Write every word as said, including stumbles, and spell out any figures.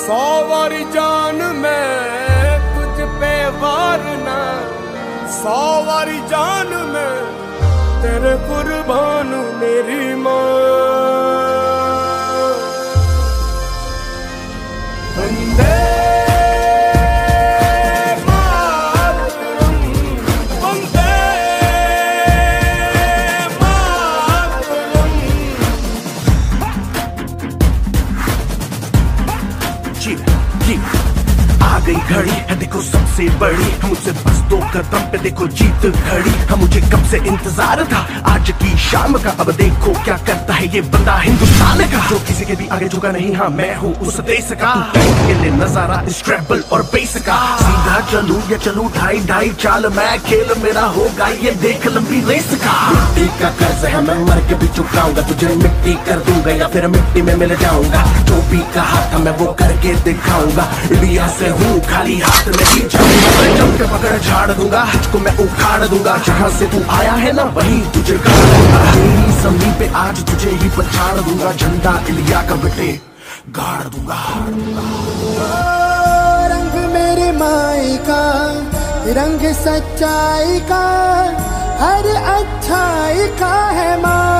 सौ वारी जान मैं तुझ पे वारना, सौ वारी जान मैं तेरे कुर्बान मेरी माँ। वंदे आ गई घड़ी है देखो सबसे बड़ी, मुझसे बस दो कदम पे देखो जीत खड़ी। हम मुझे कब से इंतजार था आज की शाम का, अब देखो क्या करता है ये बंदा हिंदुस्तान का, जो किसी के भी आगे झुका नहीं। हाँ मैं हूँ उस देश का, ये ले नजारा स्ट्रेबल और बेस का। सीधा चलूं या चलूं ढाई ढाई चाल, मैं खेल मेरा होगा ये देख लंबी रेस का। मिट्टी का कर्ज है मैं मर के भी चुकाऊंगा, तुझे मिट्टी कर दूंगा या फिर मिट्टी में मिल जाऊंगा। जो भी कहा था मैं वो करके दिखाऊंगा, इंडिया से हूँ खाली हाथ में ही जाऊंगा। जम के पकड़ झाड़ दूंगा, तुझको मैं उखाड़ दूंगा। जहाँ से तू आया है ना वहीं तुझे गाड़ दूंगा। तेरी जमीन पे आज तुझे ही पछाड़ दूंगा, झंडा इंडिया का बेटे गाड़ दूंगा। रंग मेरे माई का, रंग सच्चाई का, हर अच्छाई का है माँ।